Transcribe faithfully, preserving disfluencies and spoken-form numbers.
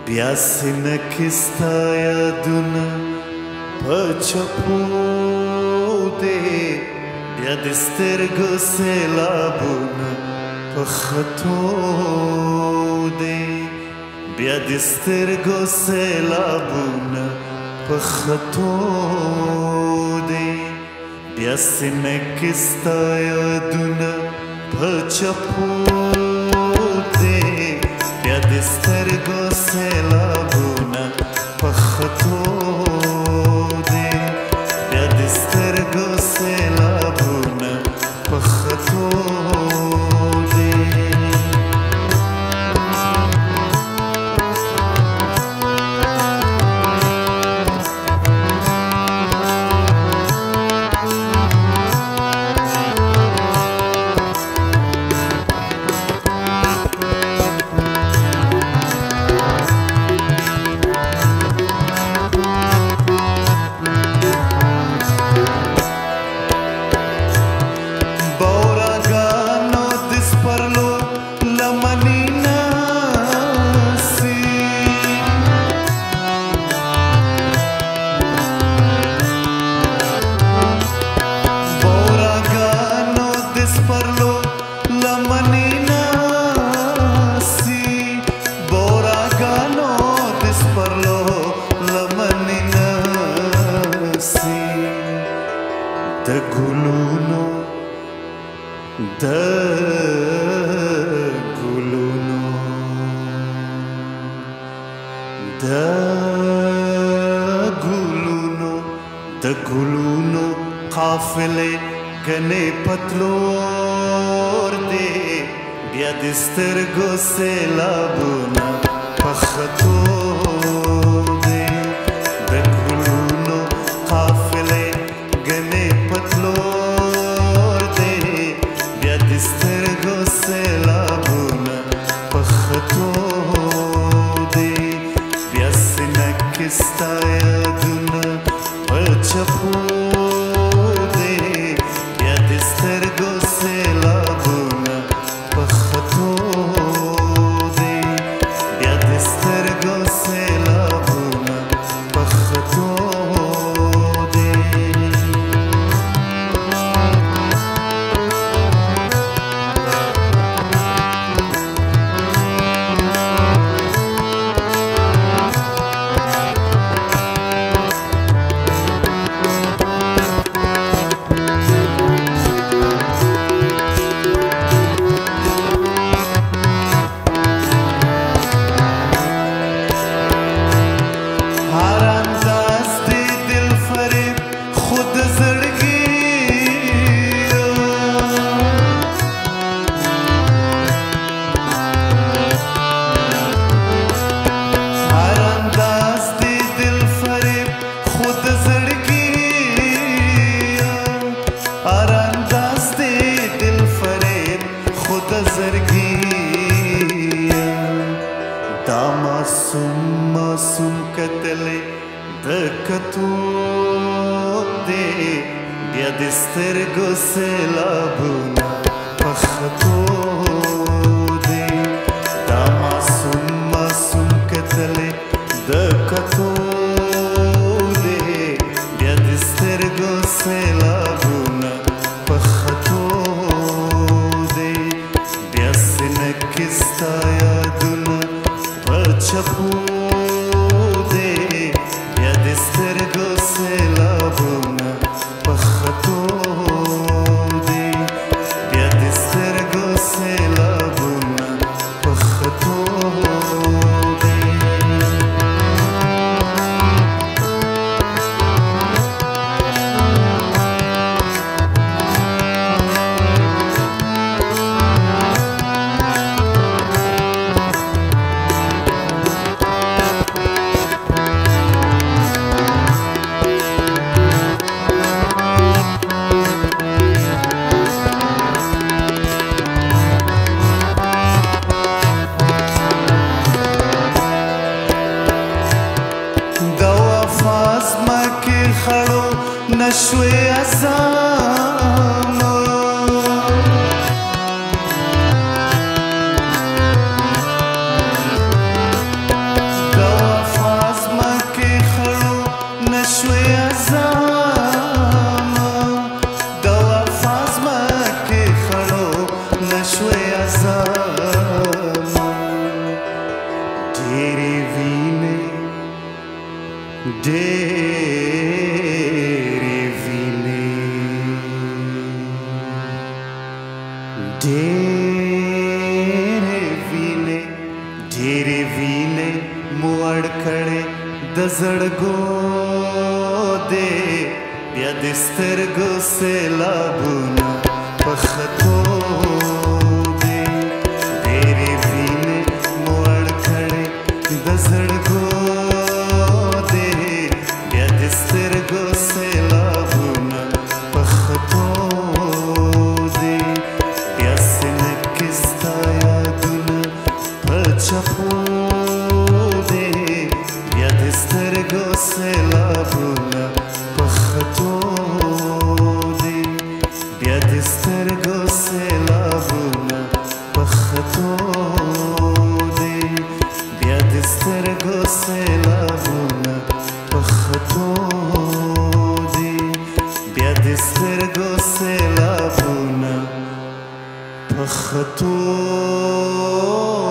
بیا سینه کې ستا یادونه په چپو دی بیا د سترګو سیلابونه په خطو دی بیا د سترګو سیلابونه په خطو دی بیا سینه کې ستا یادونه په چپو دی بیا د سترګو سیلابونه په خطو دی بیا د سترګو سیلابونه په خطو دی Da زما ډېرې وینې ډېرې وینې ډېرې وینې ډېرې وینې مو اړ کړې د زړګو دې بیا د سترګو سیلابونه په خطو دې ډېرې وینې مو اړ کړې د زړګو دې بیا د سترګو سیلابونه په خطو دې بیا سینه کې ستا یادونه په چپو دې بیا د سترګو سیلابونه په خطو دې بیا د سترګو سیلابونه په خطو دې بیا د سترګو سیلابونه په خطو دې بیا د سترګو سیلابونه په خطو